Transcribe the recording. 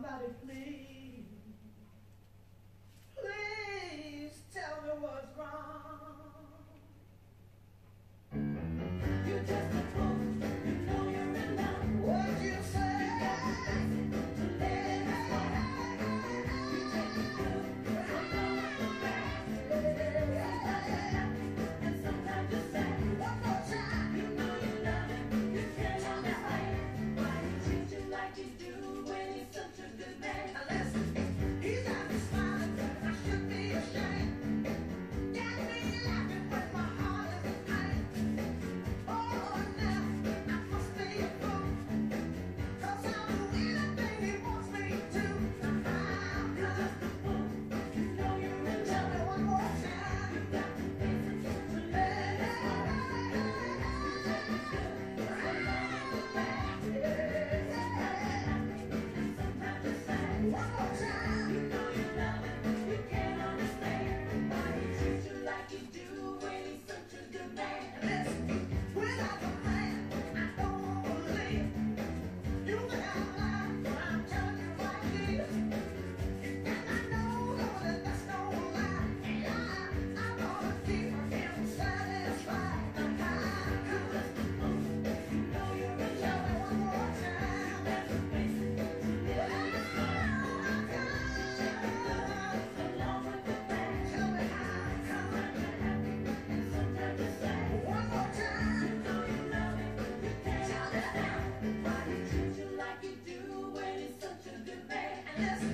Somebody please, please tell me what's wrong. You're just a fool, you know you're in love. What you say? You got to face it, to let it slide. You take the good, sometimes the bad. Sometimes you're happy, and sometimes you're sad. One more time. You know you love him, you can't understand why he treats you like you do when he's such a good man. Now listen, he's got me smiling, I should be ashamed. Got me laughing when my heart is in pain. Oh, now I must be a fool, 'cause I'll do anything he wants me to. Now I'm just a fool, you know you're in love. Tell me one more time. You got to face it, to let it slide. You take the good, sometimes the bad. Sometimes you're happy, and sometimes you're sad. One more time. You know you love him, you can't understand why he treats you like you do when he's such a good man. Listen, without the man, I don't wanna live. You can have life, but I'm telling you right here. And I know, Lord, that that's no lie. And I'm gonna keep him satisfied. Now I'm just a fool, you know you're in love. Tell me one more time. You got to face it, to let it slide. You take the good, along with the bad. Tell me how come. Sometimes you're happy, and sometimes you're sad. One more time. You know you love him, you can't understand why he treats you like you do when he's such a good man. And listen,